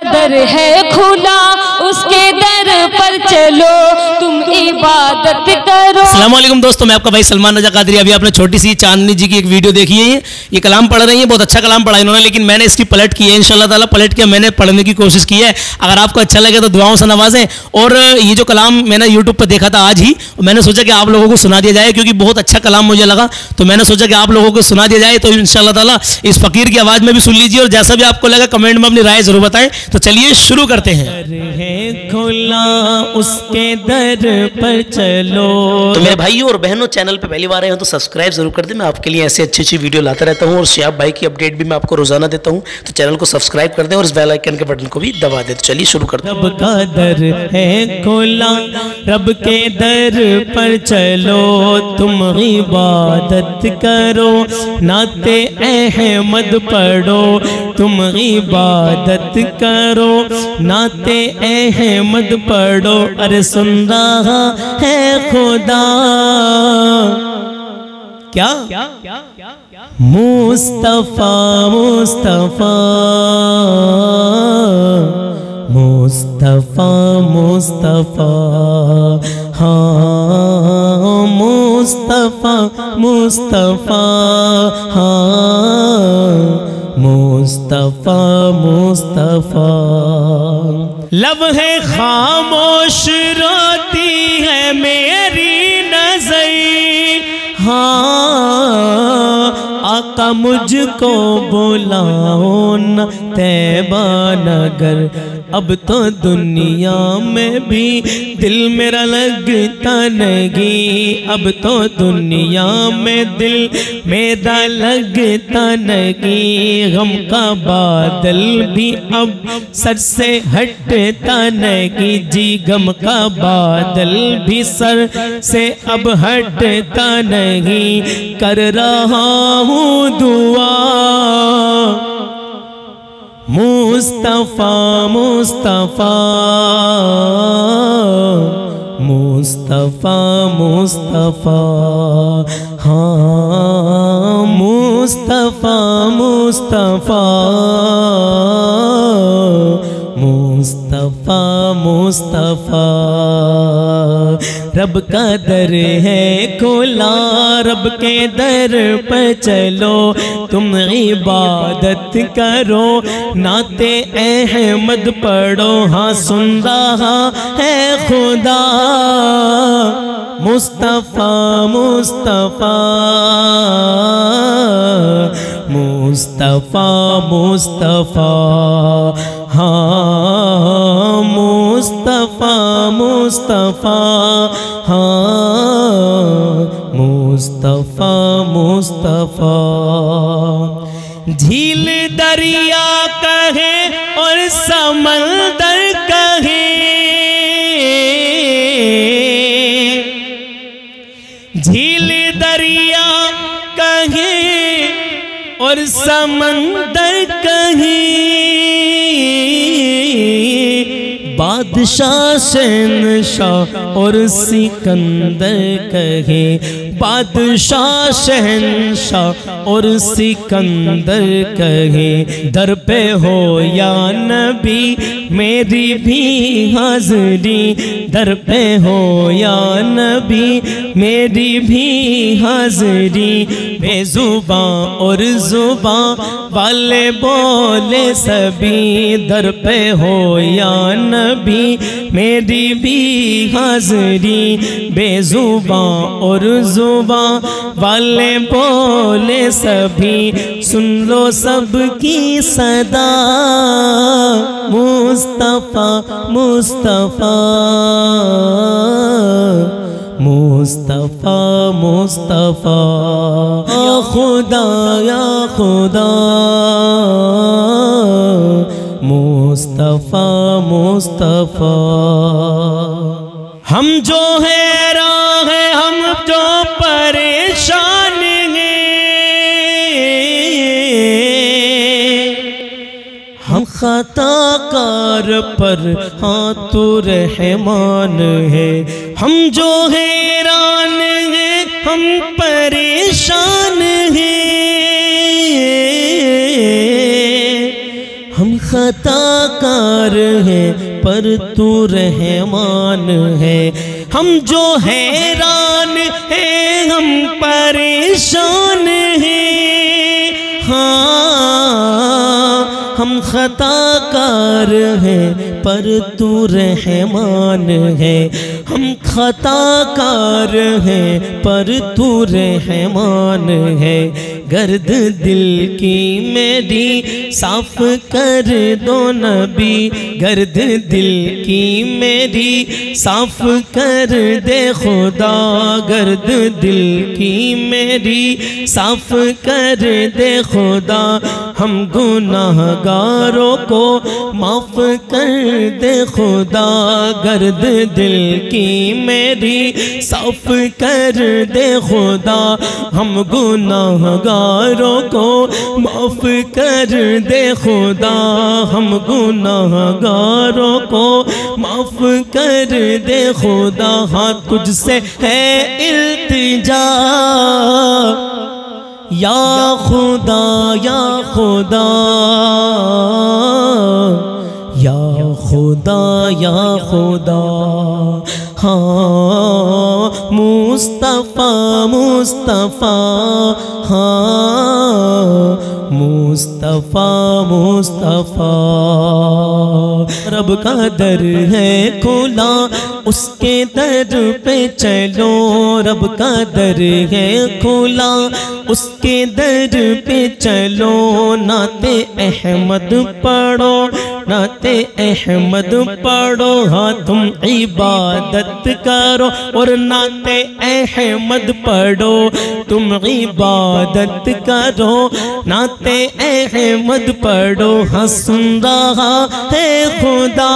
در ہے کھلا اس کے در پر چلو تم عبادت کرو. السلام علیکم دوستو، میں آپ کا بھائی سلمان رضا قادری. ابھی آپ نے چھوٹی سی چاندنی جی کی ایک ویڈیو دیکھی ہے. یہ کلام پڑھ رہی ہیں، بہت اچھا کلام پڑھا انہوں نے، لیکن میں نے اس کی پلٹ کی ہے انشاءاللہ تعالیٰ. پلٹ کے میں نے پڑھنے کی کوشش کی ہے. اگر آپ کو اچھا لگے تو دعاؤں سے نوازیں. اور یہ جو کلام میں نے یوٹیوب پہ دیکھا تھا آج ہی، میں نے سوچا کہ آپ لوگوں کو سنا دیا جائے، کیونکہ بہت اچھا کلام مجھے لگا. تو میں نے سوچا کہ آپ لوگوں کو سنا دیا جائے. تو انشاءاللہ تعالیٰ اس فقیر کی آواز میں بھی سن لیجیے، اور جیسا بھی آپ کو لگا کمنٹ میں اپنی رائے ضرور بتائیں. تو چلیے شروع کرتے ہیں. کھلا اس کے در پر چلو. تو میرے بھائیوں اور بہنوں، چینل پہ پہلی بار آئے ہوں تو سبسکرائب ضرور کر دیں. میں آپ کے لیے ایسے اچھی اچھی ویڈیو لاتا رہتا ہوں، اور شہاب بھائی کی اپڈیٹ بھی میں آپ کو روزانہ دیتا ہوں. تو چینل کو سبسکرائب کر دیں اور اس بیل آئیکن کے بٹن کو بھی دبا دیں. تو چلیے شروع کرتے ہیں. رب کا در ہے کھلا، رب کے در پر چلو تم عبادت کرو. نعت احمد پڑھو تم عبادت کرو. نعت احمد پڑھو ارے سن رہا ہے خدا. کیا مصطفیٰ مصطفیٰ مصطفیٰ مصطفیٰ ہاں مصطفیٰ مصطفیٰ ہاں مصطفیٰ مصطفیٰ. لب ہے خاموش روتی ہے میری نظر، ہاں آقا مجھ کو بلاؤ نا طیبہ نگر. اب تو دنیا میں بھی دل میرا لگتا نہیں، اب تو دنیا میں دل میرا لگتا نہیں. غم کا بادل بھی اب سر سے ہٹتا نہیں جی، غم کا بادل بھی سر سے اب ہٹتا نہیں. کر رہا ہوں دعا مصطفیٰ مصطفیٰ مصطفیٰ مصطفیٰ ہاں مصطفیٰ مصطفیٰ مصطفیٰ مصطفیٰ. رب کا در ہے کھلا، رب کے در پر چلو تم عبادت کرو. نعت احمد پڑھو ہاں سن رہا ہے خدا. مصطفیٰ مصطفیٰ مصطفیٰ مصطفیٰ ہاں مصطفیٰ مصطفیٰ ہاں مصطفیٰ مصطفیٰ. جھیل دریا کہے اور سمندر کہے، جھیل دریا کہے اور سمندر کہے، بادشاہ شہنشاہ اور سکندر کہے. بادشاہ شہنشاہ اور سکندر کہے. در پہ ہو یا نبی میری بھی حاضری، در پہ ہو یا نبی میری بھی حاضری. بے زباں اور زباں والے بولے سبھی، در پہ ہو یا نبی میری بھی حاضری. بے زباں اور زباں والے بولے سبھی، سن لو سب کی صدا. مصطفیٰ مصطفیٰ مصطفیٰ مصطفیٰ یا خدا یا خدا. مصطفیٰ مصطفیٰ. ہم جو حیران ہیں، ہم جو پریشان ہیں، ہم خطا کار پر ہاں تو رحمان ہے. ہم جو حیران ہیں، ہم پریشان ہیں، ہم خطا کار ہیں پر تو رحمان ہے، ہم جو حیران ہیں ہم پریشان ہیں، ہاں ہم خطا کار ہیں پر تو رحمان ہے، ہم خطا کار ہیں پر تو رحمان ہے، گرد دل کی میری صاف کر دو نبی، گرد دل کی میری صاف کر دے خدا، گرد دل کی میری صاف کر دے خدا، ہم گناہ گاروں کو معاف کر دے خدا، گرد دل کی میری صاف کر دے خدا، ہم گناہ گاروں کو معاف کر دے خدا، ہم گناہ گاروں کو معاف کر دے خدا، ہاں تجھ سے ہے التجا یا خدا یا خدا یا خدا یا خدا، ہاں مصطفیٰ مصطفیٰ، ہاں مصطفیٰ مصطفیٰ، رب کا در ہے کھلا اس کے در پہ چلو، رب کا در ہے کھلا اس کے در پہ چلو، نعت احمد پڑھو نعت احمد پڑھو، ہاں تم عبادت کرو اور نعت احمد پڑھو، تم عبادت کرو نعت احمد پڑھو، ہاں سن رہا ہے خدا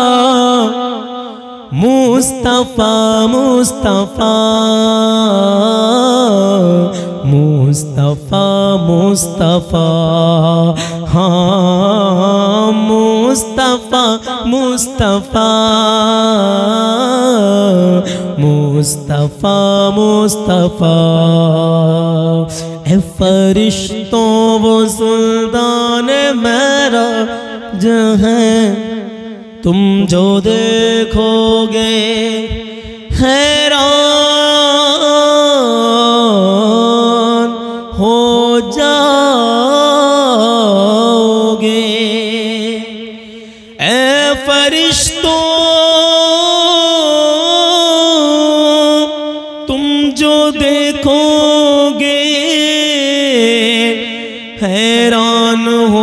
مصطفیٰ مصطفیٰ مصطفیٰ مصطفیٰ، ہاں مصطفیٰ مصطفیٰ مصطفیٰ مصطفیٰ، اے فرشتوں وہ سلطان معراج ہیں، تم جو دیکھو گے حیران ہو جاؤ گے، اے فرشتوں تم جو دیکھو گے حیران ہو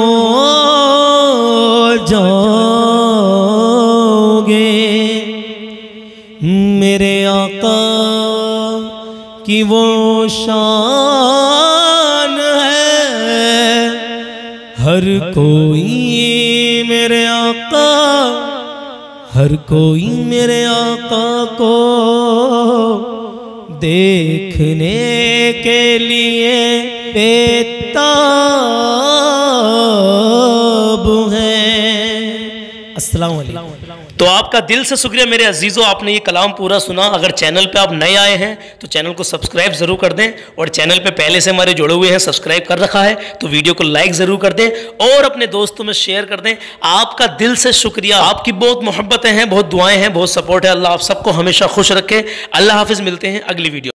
جاؤ گے، میرے آقا کی وہ شان ہے، ہر کوئی میرے آقا ہر کوئی میرے آقا کو دیکھنے کے لیے بےتاب ہے۔ السلام علیکم۔ تو آپ کا دل سے شکریہ میرے عزیزوں، آپ نے یہ کلام پورا سنا۔ اگر چینل پہ آپ نئے آئے ہیں تو چینل کو سبسکرائب ضرور کر دیں، اور چینل پہ پہلے سے ہمارے جڑے ہوئے ہیں سبسکرائب کر رکھا ہے تو ویڈیو کو لائک ضرور کر دیں اور اپنے دوستوں میں شیئر کر دیں۔ آپ کا دل سے شکریہ، آپ کی بہت محبتیں ہیں، بہت دعائیں ہیں، بہت سپورٹ ہے۔ اللہ آپ سب کو ہمیشہ خوش رکھے۔ اللہ حافظ، ملتے ہیں اگلی ویڈیو۔